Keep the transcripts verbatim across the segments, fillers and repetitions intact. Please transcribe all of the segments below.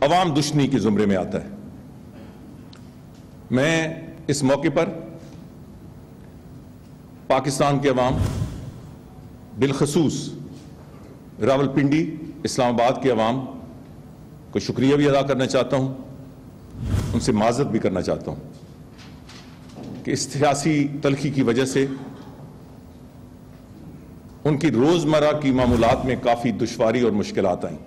عوام دشمنی کے زمرے میں آتا ہے۔ میں اس موقع پر پاکستان کے عوام، بالخصوص راولپنڈی، اسلام آباد کے عوام کو شکریہ بھی ادا کرنا چاہتا ہوں، ان سے معذرت بھی کرنا چاہتا ہوں کہ اس سیاسی تلخی کی وجہ سے ان کی روزمرہ کی معمولات میں کافی دشواری اور مشکلات آئیں۔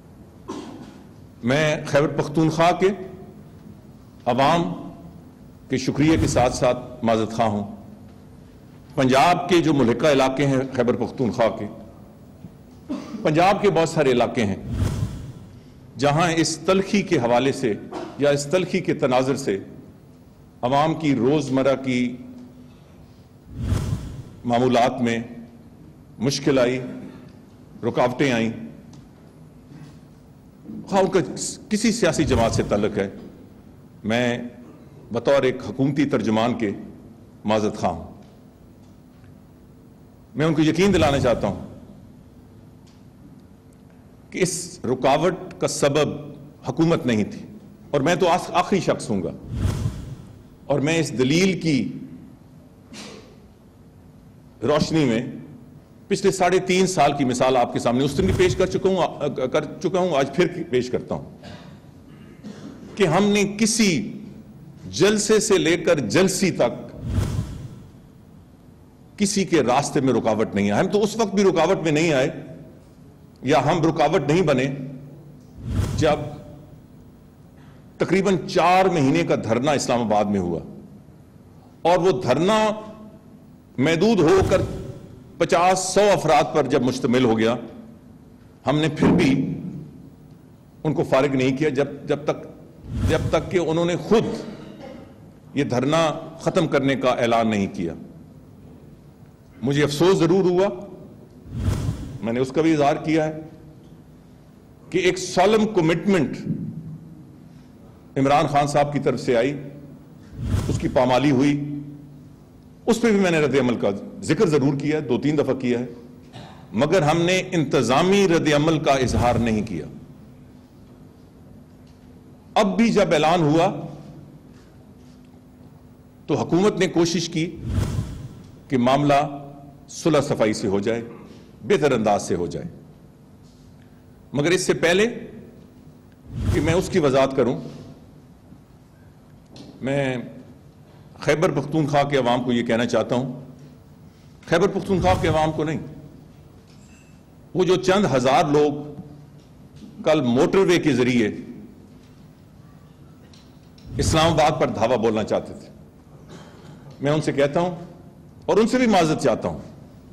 میں خیبر پختونخوا کے عوام کے شکریہ کے ساتھ ساتھ معذرت خواہ ہوں۔ پنجاب کے جو ملحقہ علاقے ہیں خیبر پختونخوا کے، پنجاب کے بہت سارے علاقے ہیں جہاں اس تلخی کے حوالے سے یا اس تلخی کے تناظر سے عوام کی روزمرہ کی معمولات میں مشکل آئی، رکاوٹیں آئیں۔ خواہ ان کا کسی سیاسی جماعت سے تعلق ہے، میں بطور ایک حکومتی ترجمان کے معذرت خواہ ہوں۔ میں ان کو یقین دلانا چاہتا ہوں کہ اس رکاوٹ کا سبب حکومت نہیں تھی، اور میں تو آخری شخص ہوں گا، اور میں اس دلیل کی روشنی میں پچھلے ساڑھے تین سال کی مثال آپ کے سامنے اس دن بھی پیش کر چکا ہوں کر چکا ہوں آج پھر پیش کرتا ہوں کہ ہم نے کسی جلسے سے لے کر جلسی تک کسی کے راستے میں رکاوٹ نہیں آئے۔ ہم تو اس وقت بھی رکاوٹ میں نہیں آئے، یا ہم رکاوٹ نہیں بنے جب تقریباً چار مہینے کا دھرنا اسلام آباد میں ہوا، اور وہ دھرنا محدود ہو کر پچاس سو افراد پر جب مشتمل ہو گیا، ہم نے پھر بھی ان کو فارغ نہیں کیا جب جب تک جب تک کہ انہوں نے خود یہ دھرنا ختم کرنے کا اعلان نہیں کیا۔ مجھے افسوس ضرور ہوا، میں نے اس کا بھی اظہار کیا ہے کہ ایک سالم کمٹمنٹ عمران خان صاحب کی طرف سے آئی، اس کی پامالی ہوئی، اس پہ بھی میں نے رد عمل کا ذکر ضرور کیا ہے، دو تین دفعہ کیا ہے، مگر ہم نے انتظامی رد عمل کا اظہار نہیں کیا۔ اب بھی جب اعلان ہوا تو حکومت نے کوشش کی کہ معاملہ صلح صفائی سے ہو جائے، بہتر انداز سے ہو جائے، مگر اس سے پہلے کہ میں اس کی وضاحت کروں، میں خیبر پختونخوا کے عوام کو یہ کہنا چاہتا ہوں، خیبر پختونخوا کے عوام کو نہیں، وہ جو چند ہزار لوگ کل موٹر وے کے ذریعے اسلام آباد پر دھاوا بولنا چاہتے تھے، میں ان سے کہتا ہوں اور ان سے بھی معذرت چاہتا ہوں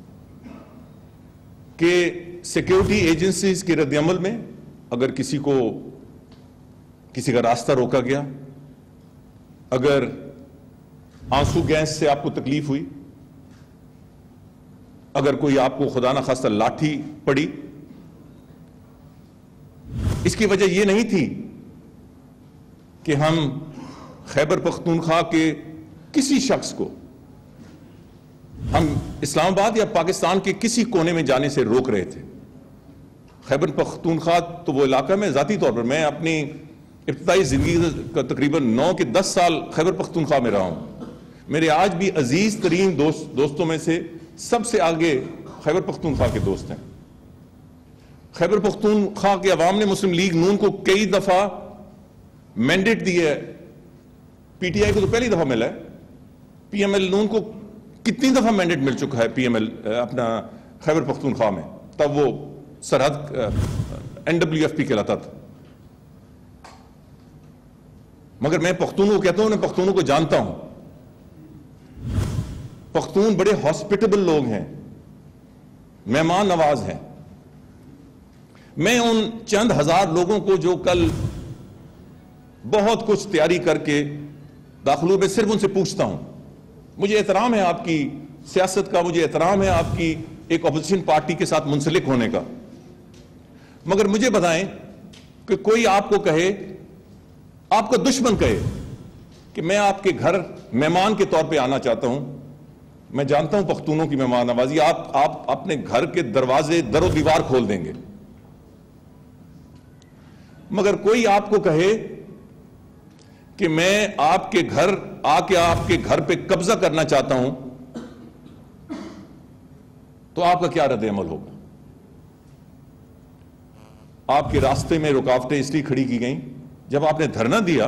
کہ سیکیورٹی ایجنسیز کے رد عمل میں اگر کسی کو کسی کا راستہ روکا گیا، اگر آنسو گیس سے آپ کو تکلیف ہوئی، اگر کوئی آپ کو خدا نخواستہ لاٹھی پڑی، اس کی وجہ یہ نہیں تھی کہ ہم خیبر پختونخوا کے کسی شخص کو ہم اسلام آباد یا پاکستان کے کسی کونے میں جانے سے روک رہے تھے۔ خیبر پختونخوا تو وہ علاقہ، میں ذاتی طور پر میں اپنی ابتدائی زندگی کا تقریباً نو کے دس سال خیبر پختونخوا میں رہا ہوں، میرے آج بھی عزیز ترین دوست دوستوں میں سے سب سے آگے خیبر پختونخوا کے دوست ہیں۔ خیبر پختونخوا کے عوام نے مسلم لیگ نون کو کئی دفعہ مینڈیٹ دی ہے، پی ٹی آئی کو تو پہلی دفعہ ملا ہے، پی ایم ایل نون کو کتنی دفعہ مینڈیٹ مل چکا ہے پی ایم ایل اپنا خیبر پختونخوا میں، تب وہ سرحد این ڈبلیو ایف پی کہلاتا تھا، مگر میں پختونوں کو کہتا ہوں، میں پختونوں کو جانتا ہوں، پختون بڑے ہاسپٹیبل لوگ ہیں، مہمان نواز ہیں۔ میں ان چند ہزار لوگوں کو جو کل بہت کچھ تیاری کر کے داخلوں میں صرف ان سے پوچھتا ہوں، مجھے احترام ہے آپ کی سیاست کا، مجھے احترام ہے آپ کی ایک اپوزیشن پارٹی کے ساتھ منسلک ہونے کا، مگر مجھے بتائیں کہ کوئی آپ کو کہے، آپ کا دشمن کہے کہ میں آپ کے گھر مہمان کے طور پہ آنا چاہتا ہوں، میں جانتا ہوں پختونوں کی مہمان نوازی، آپ آپ اپنے گھر کے دروازے در و دیوار کھول دیں گے، مگر کوئی آپ کو کہے کہ میں آپ کے گھر آ کے آپ کے گھر پہ قبضہ کرنا چاہتا ہوں تو آپ کا کیا رد عمل ہوگا؟ آپ کے راستے میں رکاوٹیں اس لیے کھڑی کی گئیں، جب آپ نے دھرنا دیا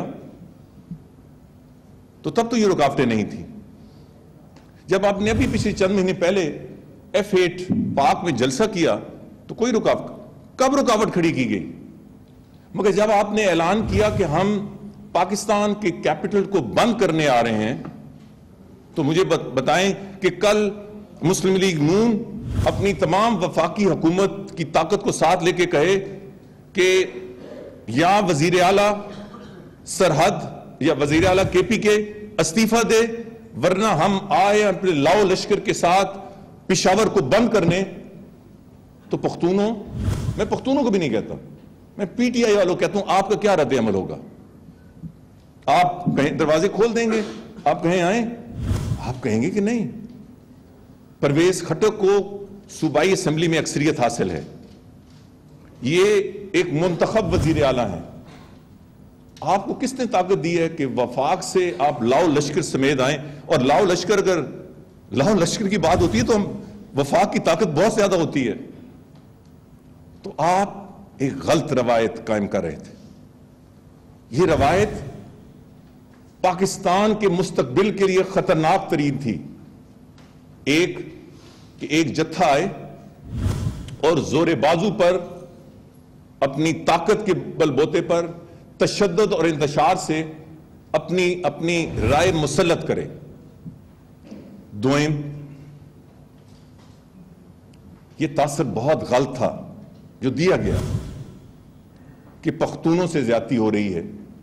تو تب تو یہ رکاوٹیں نہیں تھیں. جب آپ نے ابھی پچھلے چند مہینے پہلے ایف ایٹ پاک میں جلسہ کیا تو کوئی رکاوٹ کب رکاوٹ کھڑی کی گئی؟ مگر جب آپ نے اعلان کیا کہ ہم پاکستان کے کیپٹل کو بند کرنے آ رہے ہیں تو مجھے بتائیں کہ کل مسلم لیگ نون اپنی تمام وفاقی حکومت کی طاقت کو ساتھ لے کے کہے کہ یا وزیر اعلیٰ سرحد یا وزیر اعلیٰ کے پی کے استعفیٰ دے ورنہ ہم آئے اپنے لاؤ لشکر کے ساتھ پشاور کو بند کرنے، تو پختونوں، میں پختونوں کو بھی نہیں کہتا، میں پی ٹی آئی والوں کہتا ہوں، آپ کا کیا رد عمل ہوگا؟ آپ کہیں دروازے کھول دیں گے؟ آپ کہیں آئیں؟ آپ کہیں گے کہ نہیں. پرویز خٹک کو صوبائی اسمبلی میں اکثریت حاصل ہے، یہ ایک منتخب وزیر اعلیٰ ہیں. آپ کو کس نے طاقت دی ہے کہ وفاق سے آپ لاؤ لشکر سمیت آئیں؟ اور لاؤ لشکر، اگر لاؤ لشکر کی بات ہوتی ہے تو ہم وفاق کی طاقت بہت زیادہ ہوتی ہے. تو آپ ایک غلط روایت قائم کر رہے تھے. یہ روایت پاکستان کے مستقبل کے لیے خطرناک ترین تھی. ایک کہ ایک جتھا آئے اور زور بازو پر اپنی طاقت کے بل بوتے پر تشدد اور انتشار سے اپنی اپنی رائے مسلط کرے. دوئم، یہ تاثر بہت غلط تھا جو دیا گیا کہ پختونوں سے زیادتی ہو رہی ہے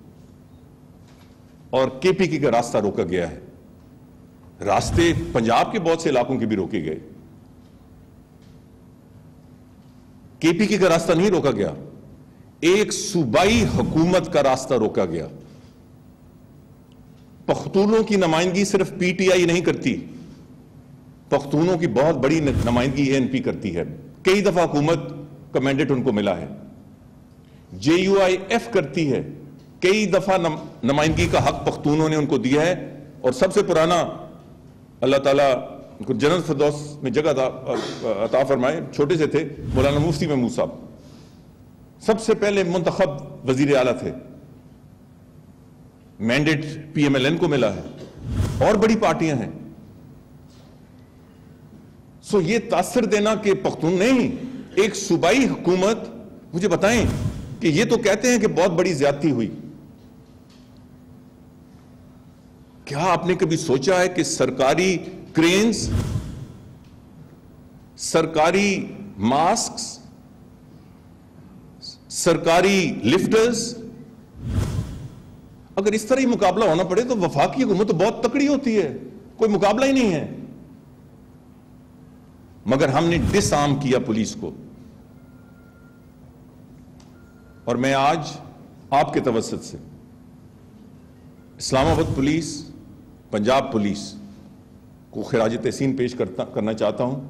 اور کے پی کے کا راستہ روکا گیا ہے. راستے پنجاب کے بہت سے علاقوں کے بھی روکے گئے، کے پی کے کا راستہ نہیں روکا گیا. ایک صوبائی حکومت کا راستہ روکا گیا. پختونوں کی نمائندگی صرف پی ٹی آئی نہیں کرتی، پختونوں کی بہت بڑی نمائندگی اے این پی کرتی ہے. کئی دفعہ حکومت کا مینڈیٹ ان کو ملا ہے. جے یو آئی ایف کرتی ہے، کئی دفعہ نمائندگی کا حق پختونوں نے ان کو دیا ہے. اور سب سے پرانا، اللہ تعالیٰ ان کو جنت فردوس میں جگہ عطا فرمائے، چھوٹے سے تھے، مولانا مفتی محمود صاحب سب سے پہلے منتخب وزیر اعلیٰ تھے. Mandate P M L N کو ملا ہے، اور بڑی پارٹیاں ہیں. سو یہ تاثر دینا کہ پختون نہیں، ایک صوبائی حکومت، مجھے بتائیں کہ یہ تو کہتے ہیں کہ بہت بڑی زیادتی ہوئی. کیا آپ نے کبھی سوچا ہے کہ سرکاری کرینز، سرکاری ماسکس، سرکاری لفٹرز، اگر اس طرح ہی مقابلہ ہونا پڑے تو وفاقی حکومت تو بہت تکڑی ہوتی ہے، کوئی مقابلہ ہی نہیں ہے. مگر ہم نے ڈس آرم کیا پولیس کو. اور میں آج آپ کے توسط سے اسلام آباد پولیس، پنجاب پولیس کو خراج تحسین پیش کرتا کرنا چاہتا ہوں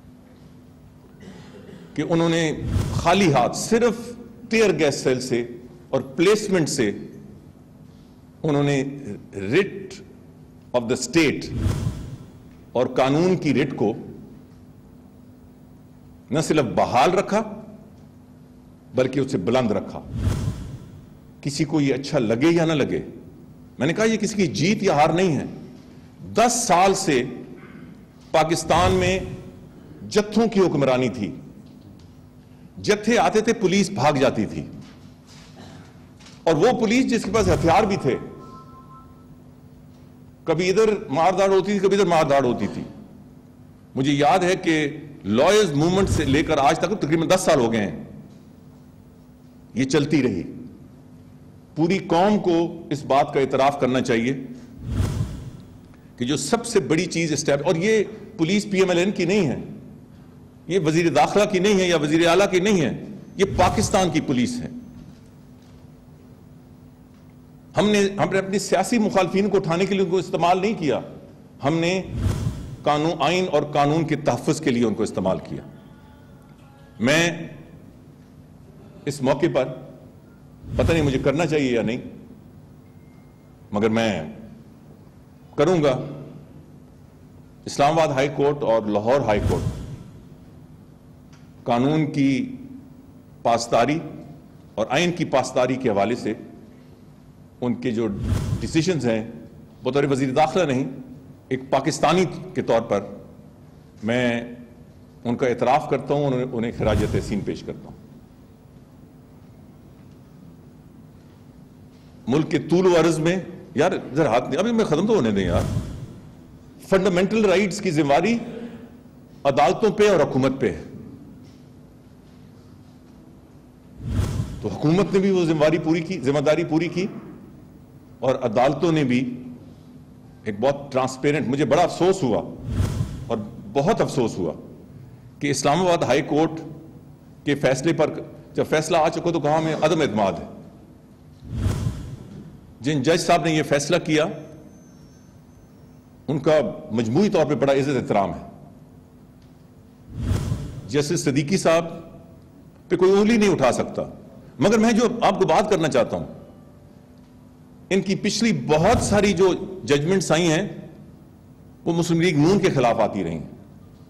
کہ انہوں نے خالی ہاتھ صرف ٹیئر گیس سیل سے اور پلیسمنٹ سے انہوں نے رٹ آف دا اسٹیٹ اور قانون کی رٹ کو نہ صرف بحال رکھا بلکہ اسے بلند رکھا. کسی کو یہ اچھا لگے یا نہ لگے، میں نے کہا یہ کسی کی جیت یا ہار نہیں ہے. دس سال سے پاکستان میں جتھوں کی حکمرانی تھی. جتھے آتے تھے، پولیس بھاگ جاتی تھی، اور وہ پولیس جس کے پاس ہتھیار بھی تھے، کبھی ادھر مارداڑ ہوتی تھی، کبھی ادھر مارداڑ ہوتی تھی. مجھے یاد ہے کہ لائرز موومنٹ سے لے کر آج تک تقریباً دس سال ہو گئے ہیں، یہ چلتی رہی. پوری قوم کو اس بات کا اعتراف کرنا چاہیے کہ جو سب سے بڑی چیز اسٹیپ، اور یہ police P M L N کی نہیں ہے، یہ وزیر داخلہ کی نہیں ہے یا وزیر اعلیٰ کی نہیں ہے، یہ پاکستان کی پولیس ہے. ہم نے ہم نے اپنی سیاسی مخالفین کو اٹھانے کے لیے ان کو استعمال نہیں کیا، ہم نے قانون، آئین اور قانون کے تحفظ کے لیے ان کو استعمال کیا. میں اس موقع پر پتہ نہیں مجھے کرنا چاہیے یا نہیں، مگر میں کروں گا۔ اسلام آباد ہائی کورٹ اور لاہور ہائی کورٹ قانون کی پاسداری اور آئین کی پاسداری کے حوالے سے ان کے جو ڈیسیشنز ہیں، بطور وزیر داخلہ نہیں، ایک پاکستانی کے طور پر میں ان کا اعتراف کرتا ہوں، انہیں انہیں خراج تحسین پیش کرتا ہوں۔ ملک کے طول و عرض میں، یار ذرا ہاتھ نہیں، ابھی میں ختم تو ہونے دیں یار، فنڈامنٹل رائٹس کی ذمہ داری عدالتوں پہ اور حکومت پہ ہے، تو حکومت نے بھی وہ ذمہ داری پوری کی ذمہ داری پوری کی اور عدالتوں نے بھی ایک بہت ٹرانسپیرنٹ، مجھے بڑا افسوس ہوا اور بہت افسوس ہوا کہ اسلام آباد ہائی کورٹ کے فیصلے پر جب فیصلہ آ چکا تو کہا ہمیں عدم اعتماد ہے۔ جن جج صاحب نے یہ فیصلہ کیا ان کا مجموعی طور پہ بڑا عزت احترام ہے۔ جسٹس صدیقی صاحب پہ کوئی انگلی نہیں اٹھا سکتا، مگر میں جو آپ کو بات کرنا چاہتا ہوں، ان کی پچھلی بہت ساری جو ججمنٹس آئی ہیں وہ مسلم لیگ نون کے خلاف آتی رہی ہیں،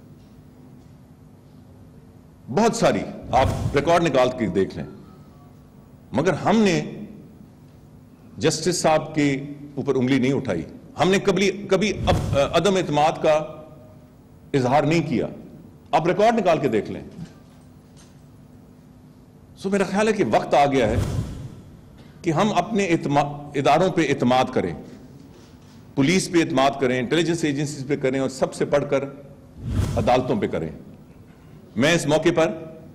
بہت ساری، آپ ریکارڈ نکال کے دیکھ لیں، مگر ہم نے جسٹس صاحب کے اوپر انگلی نہیں اٹھائی، ہم نے کبھی کبھی عدم اعتماد کا اظہار نہیں کیا، آپ ریکارڈ نکال کے دیکھ لیں۔ سو میرا خیال ہے کہ وقت آ گیا ہے کہ ہم اپنے اداروں پہ اعتماد کریں، پولیس پہ اعتماد کریں، انٹیلیجنس ایجنسیز پہ کریں، اور سب سے بڑھ کر عدالتوں پہ کریں۔ میں اس موقع پر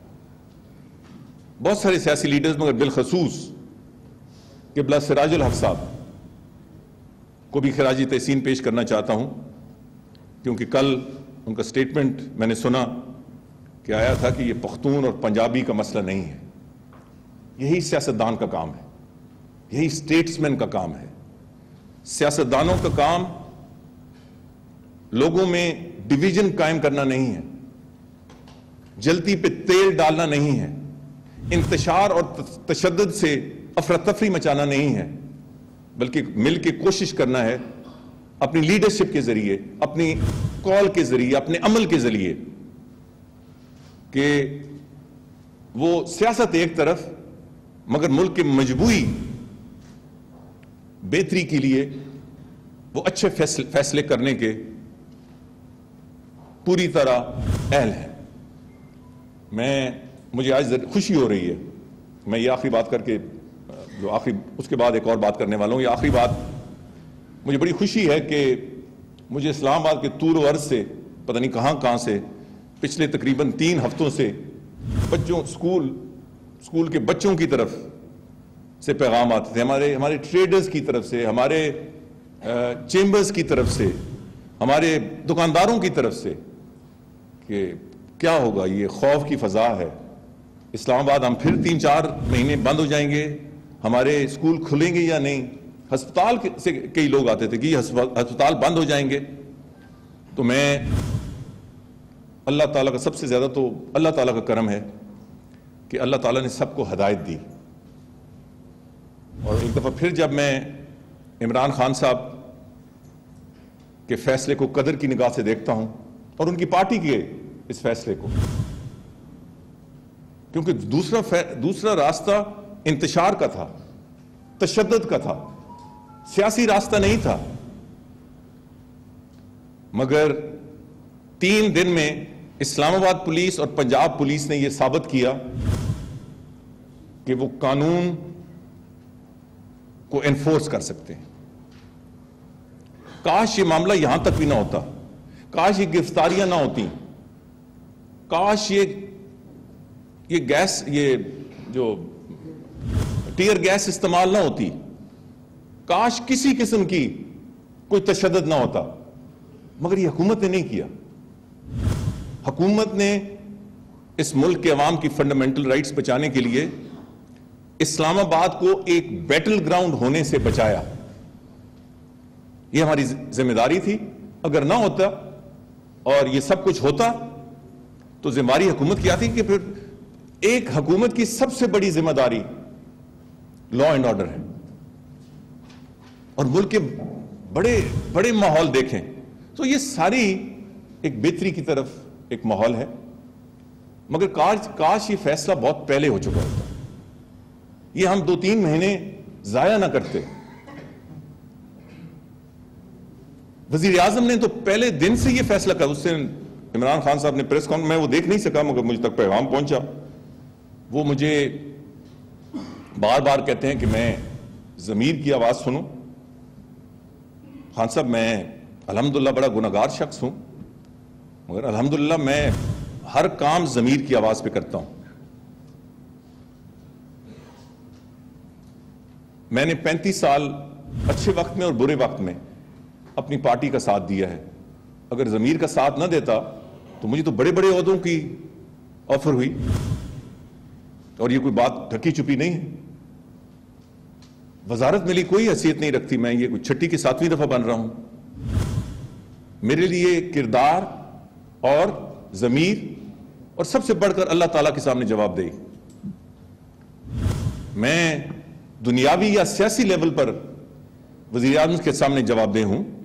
بہت سارے سیاسی لیڈرز مگر بالخصوص قبلہ سراج الحق صاحب کو بھی خراج تحسین پیش کرنا چاہتا ہوں، کیونکہ کل ان کا سٹیٹمنٹ میں نے سنا کہ آیا تھا کہ یہ پختون اور پنجابی کا مسئلہ نہیں ہے، یہی سیاستدان کا کام ہے، یہی سٹیٹسمین کا کام ہے۔ سیاستدانوں کا کام لوگوں میں ڈویژن قائم کرنا نہیں ہے، جلتی پہ تیل ڈالنا نہیں ہے، انتشار اور تشدد سے افراتفری مچانا نہیں ہے، بلکہ مل کے کوشش کرنا ہے اپنی لیڈرشپ کے ذریعے، اپنی کال کے ذریعے، اپنے عمل کے ذریعے، کہ وہ سیاست ایک طرف مگر ملک کے مجموعی بہتری کے لیے وہ اچھے فیصلے کرنے کے پوری طرح اہل ہیں۔ میں مجھے آج خوشی ہو رہی ہے، میں یہ آخری بات کر کے جو آخری اس کے بعد ایک اور بات کرنے والا ہوں، یہ آخری بات، مجھے بڑی خوشی ہے کہ مجھے اسلام آباد کے طول و عرض سے پتہ نہیں کہاں کہاں سے پچھلے تقریباً تین ہفتوں سے بچوں اسکول اسکول کے بچوں کی طرف سے پیغام آتے تھے، ہمارے ہمارے ٹریڈرز کی طرف سے، ہمارے چیمبرز کی طرف سے، ہمارے دکانداروں کی طرف سے، کہ کیا ہوگا، یہ خوف کی فضا ہے، اسلام آباد ہم پھر تین چار مہینے بند ہو جائیں گے، ہمارے اسکول کھلیں گے یا نہیں، ہسپتال سے کئی لوگ آتے تھے کہ یہ ہسپتال بند ہو جائیں گے۔ تو میں اللہ تعالیٰ کا سب سے زیادہ تو اللہ تعالیٰ کا کرم ہے کہ اللہ تعالیٰ نے سب کو ہدایت دی، اور ایک دفعہ پھر جب میں عمران خان صاحب کے فیصلے کو قدر کی نگاہ سے دیکھتا ہوں اور ان کی پارٹی کے اس فیصلے کو، کیونکہ دوسرا دوسرا راستہ انتشار کا تھا، تشدد کا تھا، سیاسی راستہ نہیں تھا، مگر تین دن میں اسلام آباد پولیس اور پنجاب پولیس نے یہ ثابت کیا کہ وہ قانون کو انفورس کر سکتے ہیں۔ کاش یہ معاملہ یہاں تک بھی نہ ہوتا، کاش یہ گرفتاریاں نہ ہوتی، کاش یہ یہ گیس یہ جو ٹیئر گیس استعمال نہ ہوتی، کاش کسی قسم کی کوئی تشدد نہ ہوتا، مگر یہ حکومت نے نہیں کیا۔ حکومت نے اس ملک کے عوام کی فنڈامنٹل رائٹس بچانے کے لیے اسلام آباد کو ایک بیٹل گراؤنڈ ہونے سے بچایا، یہ ہماری ذمہ داری تھی۔ اگر نہ ہوتا اور یہ سب کچھ ہوتا تو ذمہ داری حکومت کی آتی، کہ پھر ایک حکومت کی سب سے بڑی ذمہ داری لا اینڈ آرڈر ہے اور ملک کے بڑے بڑے ماحول دیکھیں تو یہ ساری ایک بہتری کی طرف ایک ماحول ہے، مگر کاش کاش یہ فیصلہ بہت پہلے ہو چکا ہوتا، یہ ہم دو تین مہینے ضائع نہ کرتے۔ وزیر اعظم نے تو پہلے دن سے یہ فیصلہ کیا، اس سے عمران خان صاحب نے پریس کانفرنس میں وہ دیکھ نہیں سکا مگر مجھ تک پیغام پہنچا، وہ مجھے بار بار کہتے ہیں کہ میں ضمیر کی آواز سنوں۔ خان صاحب میں الحمدللہ بڑا گناہگار شخص ہوں، مگر الحمدللہ میں ہر کام ضمیر کی آواز پہ کرتا ہوں۔ میں نے پینتیس سال اچھے وقت میں اور برے وقت میں اپنی پارٹی کا ساتھ دیا ہے، اگر ضمیر کا ساتھ نہ دیتا تو مجھے تو بڑے بڑے عہدوں کی آفر ہوئی، اور یہ کوئی بات ڈھکی چھپی نہیں ہے۔ وزارت ملی کوئی حیثیت نہیں رکھتی، میں یہ کوئی چھٹی کی ساتویں دفعہ بن رہا ہوں۔ میرے لیے کردار اور ضمیر اور سب سے بڑھ کر اللہ تعالیٰ کے سامنے جواب دہی، میں دنیاوی یا سیاسی لیول پر وزیر اعظم کے سامنے جواب دہ ہوں،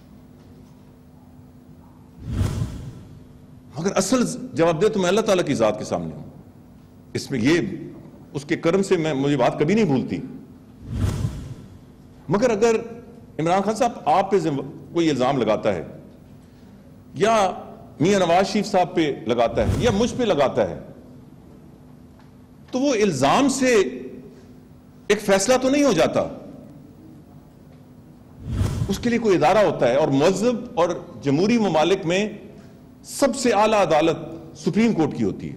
مگر اصل جواب دہ تو میں اللہ تعالیٰ کی ذات کے سامنے ہوں۔ اس میں یہ اس کے کرم سے میں مجھے بات کبھی نہیں بھولتی۔ مگر اگر عمران خان صاحب آپ پہ کوئی الزام لگاتا ہے یا میاں نواز شریف صاحب پہ لگاتا ہے یا مجھ پہ لگاتا ہے تو وہ الزام سے ایک فیصلہ تو نہیں ہو جاتا، اس کے لیے کوئی ادارہ ہوتا ہے، اور مہذب اور جمہوری ممالک میں سب سے اعلیٰ عدالت سپریم کورٹ کی ہوتی ہے۔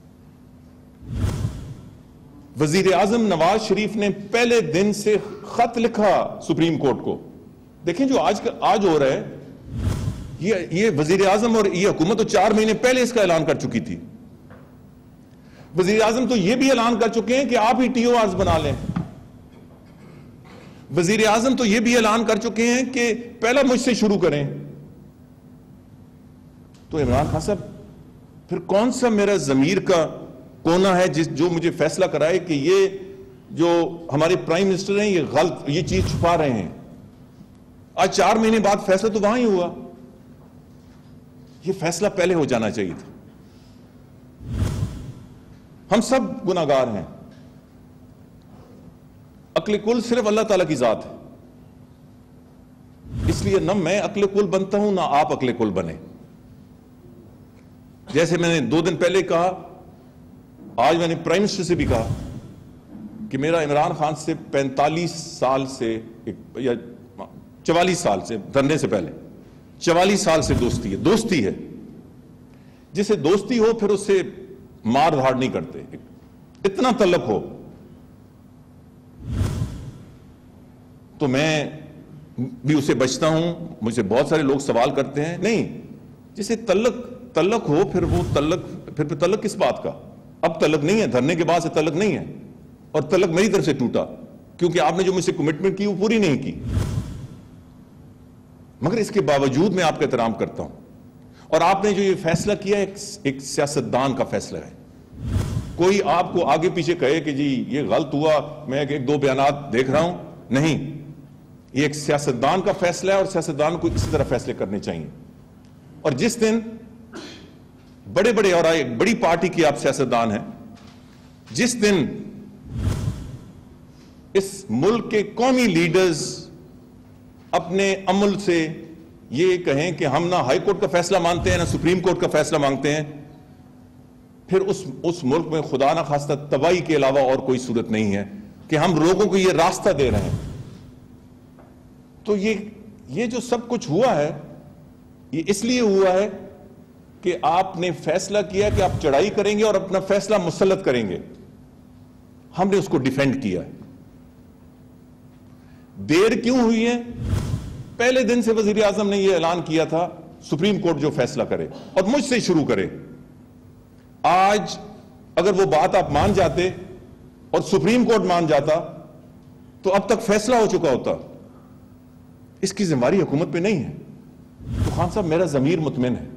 وزیر اعظم نواز شریف نے پہلے دن سے خط لکھا سپریم کورٹ کو، دیکھیں جو آج آج ہو رہا ہے، یہ یہ وزیر اعظم اور یہ حکومت تو چار مہینے پہلے اس کا اعلان کر چکی تھی۔ وزیر اعظم تو یہ بھی اعلان کر چکے ہیں کہ آپ ہی ٹی او آرز بنا لیں۔ وزیر اعظم تو یہ بھی اعلان کر چکے ہیں کہ پہلا مجھ سے شروع کریں۔ تو عمران خان صاحب پھر کون سا میرا ضمیر کا کونا ہے جس جو مجھے فیصلہ کرائے کہ یہ جو ہمارے پرائم منسٹر ہیں یہ غلط یہ چیز چھپا رہے ہیں؟ آج چار مہینے بعد فیصلہ تو وہاں ہی ہوا، یہ فیصلہ پہلے ہو جانا چاہیے تھا۔ ہم سب گناہگار ہیں، عقل کل صرف اللہ تعالیٰ کی ذات ہے، اس لیے نہ میں عقل کل بنتا ہوں نہ آپ عقل کل بنے۔ جیسے میں نے دو دن پہلے کہا، آج میں نے پرائم منسٹر سے بھی کہا کہ میرا عمران خان سے پینتالیس سال سے یا چوالیس سال سے دھرنے سے پہلے چوالیس سال سے دوستی ہے دوستی ہے جسے دوستی ہو پھر اس سے مار دھاڑ نہیں کرتے، اتنا تعلق ہو تو میں بھی اسے بچتا ہوں۔ مجھ سے بہت سارے لوگ سوال کرتے ہیں، نہیں جسے تعلق تعلق ہو پھر وہ تعلق پھر پھر تعلق کس بات کا؟ اب تعلق نہیں ہے، دھرنے کے بعد سے تعلق نہیں ہے، اور تعلق میری طرف سے ٹوٹا کیونکہ آپ نے جو مجھ سے کمٹمنٹ کی وہ پوری نہیں کی، مگر اس کے باوجود میں آپ کا احترام کرتا ہوں۔ اور آپ نے جو یہ فیصلہ کیا ایک, ایک سیاستدان کا فیصلہ ہے، کوئی آپ کو آگے پیچھے کہے کہ جی یہ غلط ہوا، میں ایک دو بیانات دیکھ رہا ہوں، نہیں، یہ ایک سیاستدان کا فیصلہ ہے اور سیاستدان کو اسی طرح فیصلے کرنے چاہیے۔ اور جس دن بڑے بڑے اور ایک بڑی پارٹی کی آپ سیاستدان ہیں، جس دن اس ملک کے قومی لیڈرز اپنے عمل سے یہ کہیں کہ ہم نہ ہائی کورٹ کا فیصلہ مانتے ہیں نہ سپریم کورٹ کا فیصلہ مانگتے ہیں، پھر اس اس ملک میں خدا نہ خواستہ تباہی کے علاوہ اور کوئی صورت نہیں ہے کہ ہم لوگوں کو یہ راستہ دے رہے ہیں۔ تو یہ یہ جو سب کچھ ہوا ہے یہ اس لیے ہوا ہے کہ آپ نے فیصلہ کیا کہ آپ چڑھائی کریں گے اور اپنا فیصلہ مسلط کریں گے، ہم نے اس کو ڈیفینڈ کیا ہے۔ دیر کیوں ہوئی ہے؟ پہلے دن سے وزیر اعظم نے یہ اعلان کیا تھا سپریم کورٹ جو فیصلہ کرے اور مجھ سے شروع کرے۔ آج اگر وہ بات آپ مان جاتے اور سپریم کورٹ مان جاتا تو اب تک فیصلہ ہو چکا ہوتا۔ اس کی ذمہ داری حکومت پہ نہیں ہے۔ تو خان صاحب میرا ضمیر مطمئن ہے،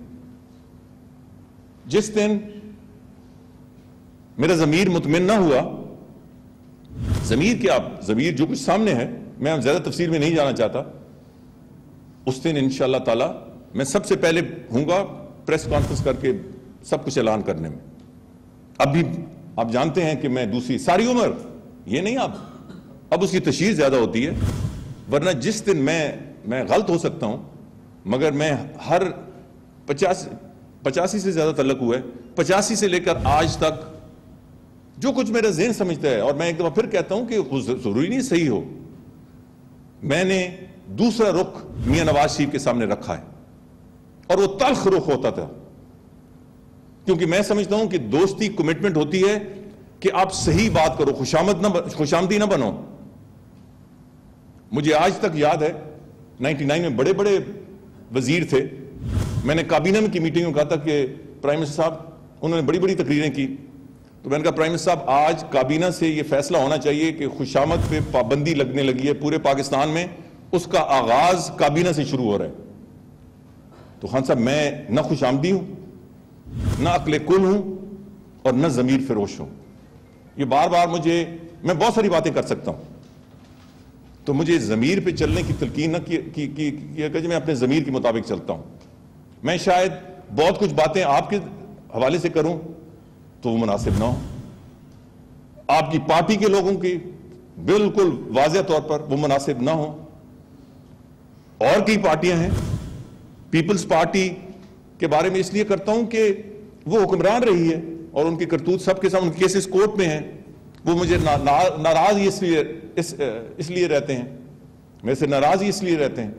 جس دن میرا ضمیر مطمئن نہ ہوا ضمیر کیا ضمیر جو کچھ سامنے ہے، میں زیادہ تفصیل میں نہیں جانا چاہتا. اس دن انشاءاللہ تعالی میں سب سے پہلے ہوں گا پریس کانفرنس کر کے سب کچھ اعلان کرنے میں. اب بھی آپ جانتے ہیں کہ میں دوسری ساری عمر یہ نہیں، اب اب اس کی تشہیر زیادہ ہوتی ہے، ورنہ جس دن میں میں غلط ہو سکتا ہوں، مگر میں ہر پچاس پچاسی سے زیادہ تعلق ہوا ہے، پچاسی سے لے کر آج تک جو کچھ میرا ذہن سمجھتا ہے، اور میں ایک دفعہ پھر کہتا ہوں کہ ضروری نہیں صحیح ہو، میں نے دوسرا رخ میاں نواز شریف کے سامنے رکھا ہے، اور وہ تلخ رخ ہوتا تھا، کیونکہ میں سمجھتا ہوں کہ دوستی کمٹمنٹ ہوتی ہے کہ آپ صحیح بات کرو، خوشامد نہ خوشامدی نہ بنو. مجھے آج تک یاد ہے نائنٹی نائن میں بڑے بڑے وزیر تھے، میں نے کابینہ میں کی میٹنگ میں کہا تھا کہ پرائم منسٹر صاحب، انہوں نے بڑی بڑی تقریریں کی، تو میں نے کہا پرائم منسٹر صاحب آج کابینہ سے یہ فیصلہ ہونا چاہیے کہ خوشامد پہ پابندی لگنے لگی ہے پورے پاکستان میں، اس کا آغاز کابینہ سے شروع ہو رہا ہے. تو خان صاحب میں نہ خوش آمدی ہوں، نہ عقل کل ہوں، اور نہ ضمیر فروش ہوں. یہ بار بار مجھے، میں بہت ساری باتیں کر سکتا ہوں، تو مجھے ضمیر پہ چلنے کی تلقین نہ کی کہ میں اپنے ضمیر کے مطابق چلتا ہوں. میں شاید بہت کچھ باتیں آپ کے حوالے سے کروں تو وہ مناسب نہ ہو، آپ کی پارٹی کے لوگوں کی بالکل واضح طور پر وہ مناسب نہ ہو. اور کئی پارٹیاں ہیں، پیپلز پارٹی کے بارے میں اس لیے کرتا ہوں کہ وہ حکمران رہی ہے اور ان کی کرتوت سب کے سامنے، ان کے کیسز کورٹ میں ہیں، وہ مجھے ناراض ہی اس لیے اس, اس لیے رہتے ہیں، میرے سے ناراض ہی اس لیے رہتے ہیں.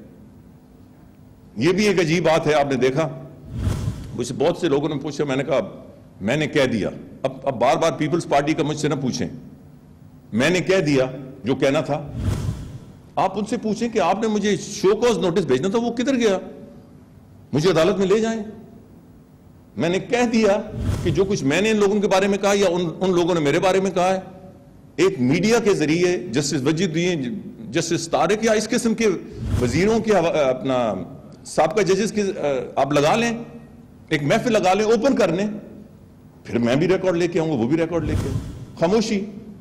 یہ بھی ایک عجیب بات ہے، آپ نے دیکھا مجھ سے بہت سے لوگوں نے پوچھا، میں نے کہا میں نے کہہ دیا. اب اب بار بار پیپلز پارٹی کا مجھ سے نہ پوچھیں، میں نے کہہ دیا جو کہنا تھا. آپ ان سے پوچھیں کہ آپ نے مجھے شو کوز نوٹس بھیجنا تھا، وہ کدھر گیا؟ مجھے عدالت میں لے جائیں. میں نے کہہ دیا کہ جو کچھ میں نے ان لوگوں کے بارے میں کہا یا ان, ان لوگوں نے میرے بارے میں کہا ہے، ایک میڈیا کے ذریعے جسٹس وجید الدین، جسٹس طارق یا اس قسم کے وزیروں کے اپنا سابقہ ججز کی آپ لگا لیں، ایک محفل لگا لیں، اوپن کر لیں، پھر میں بھی ریکارڈ لے کے آؤں گا، وہ بھی ریکارڈ لے کے. خاموشی.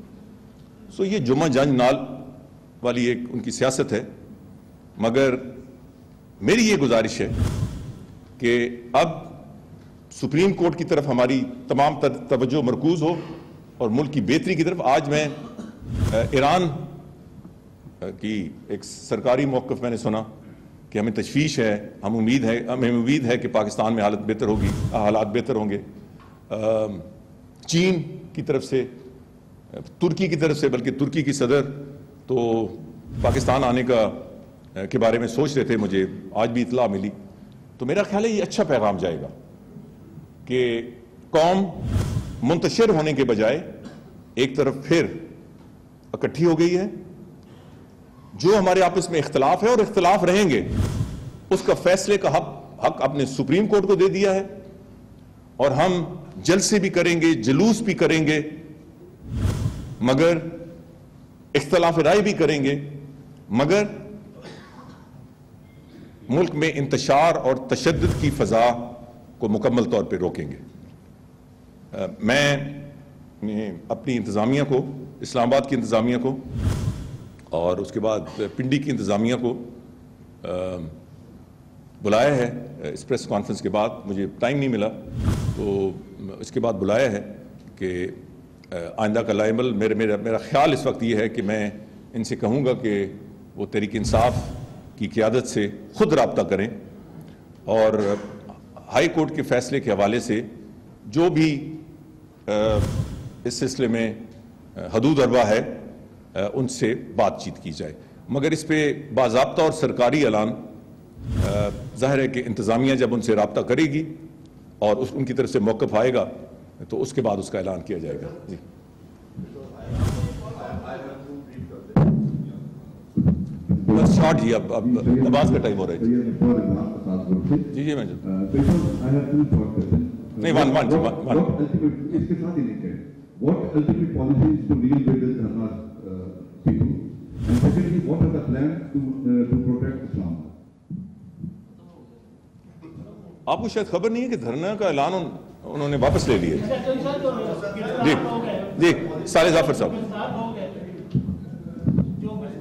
سو یہ جمعہ جنج نال والی ایک ان کی سیاست ہے. مگر میری یہ گزارش ہے کہ اب سپریم کورٹ کی طرف ہماری تمام توجہ مرکوز ہو اور ملک کی بہتری کی طرف. آج میں ایران کی ایک سرکاری موقف میں نے سنا کہ ہمیں تشویش ہے، ہم امید ہے ہمیں امید ہے کہ پاکستان میں حالت بہتر ہوگی، حالات بہتر ہوں گے. چین کی طرف سے، ترکی کی طرف سے، بلکہ ترکی کی صدر تو پاکستان آنے کا کے بارے میں سوچ رہے تھے، مجھے آج بھی اطلاع ملی. تو میرا خیال ہے یہ اچھا پیغام جائے گا کہ قوم منتشر ہونے کے بجائے ایک طرف پھر اکٹھی ہو گئی ہے. جو ہمارے آپس میں اختلاف ہے اور اختلاف رہیں گے، اس کا فیصلے کا حق حق اپنے سپریم کورٹ کو دے دیا ہے، اور ہم جلسے بھی کریں گے، جلوس بھی کریں گے، مگر اختلاف رائے بھی کریں گے، مگر ملک میں انتشار اور تشدد کی فضا کو مکمل طور پہ روکیں گے. میں اپنی انتظامیہ کو، اسلام آباد کی انتظامیہ کو اور اس کے بعد پنڈی کی انتظامیہ کو بلایا ہے اس پریس کانفرنس کے بعد. مجھے ٹائم نہیں ملا تو اس کے بعد بلایا ہے کہ آئندہ کا لائے عمل. میرے میرا میرا خیال اس وقت یہ ہے کہ میں ان سے کہوں گا کہ وہ تحریک انصاف کی قیادت سے خود رابطہ کریں، اور ہائی کورٹ کے فیصلے کے حوالے سے جو بھی اس سلسلے میں حدود اربا ہے ان سے بات چیت کی جائے. مگر اس پہ باضابطہ اور سرکاری اعلان ظاہر ہے کہ انتظامیہ جب ان سے رابطہ کرے گی اور اس ان کی طرف سے موقف آئے گا تو اس کے بعد اس کا اعلان کیا جائے گا. جی بس شارٹ جی، اب اب نماز کا ٹائم ہو رہا ہے. جی جی میں نہیں one one G one one اس کے ساتھ ہی نہیں what ultimate policies to deal with the Dharna uh, people, and secondly, what are the plans to uh, to protect Islam? آپ کو شاید خبر نہیں ہے کہ دھرنا کا اعلان انہوں نے واپس لے لیا. جی جی سارے ظافر صاحب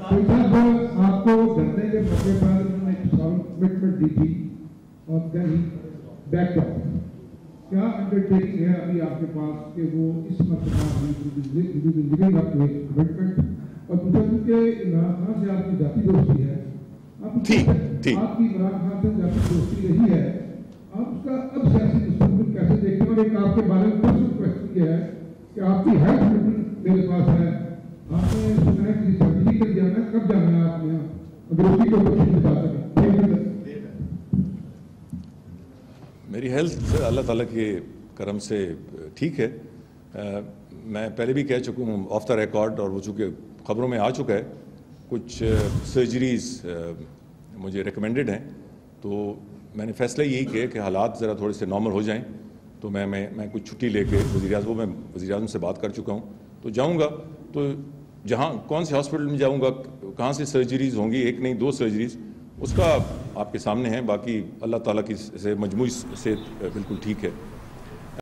آپ کو دھرنے کے موقع پر انہوں نے ایک سال کمٹمنٹ دی تھی اور دین بیک اپ کیا انڈر ٹیکنگ ہے ابھی آپ کے پاس کہ وہ اس مرتبہ کمٹمنٹ اور دوسرا کیونکہ عمران خان سے آپ کی ذاتی دوستی ہے آپ کی عمران خان سے ذاتی دوستی رہی ہے آپ اس کا اب سیاسی مستقبل کیسے دیکھتے ہیں اور ایک آپ کے بارے میں پرسنل کوشچن یہ ہے کہ آپ کی ہیلتھ میرے پاس ہے آپ نے سنا ہے کہ سرجری کر جانا ہے کب جانا ہے آپ نے اگر اسی کو کوشش بتا سکیں. میری ہیلتھ اللہ تعالیٰ کے کرم سے ٹھیک ہے. میں پہلے بھی کہہ چکا ہوں آف دا ریکارڈ اور وہ چونکہ خبروں میں آ چکا ہے کچھ سرجریز مجھے ریکمینڈڈ ہیں تو میں نے فیصلہ یہی کیا کہ حالات ذرا تھوڑے سے نارمل ہو جائیں تو میں میں میں کچھ چھٹی لے کے وزیر اعظم میں وزیر اعظم سے بات کر چکا ہوں تو جاؤں گا تو جہاں کون سے ہاسپٹل میں جاؤں گا کہاں سے سرجریز ہوں گی ایک نہیں دو سرجریز اس کا آپ کے سامنے ہیں. باقی اللہ تعالیٰ کی سے مجموعی صحت بالکل ٹھیک ہے.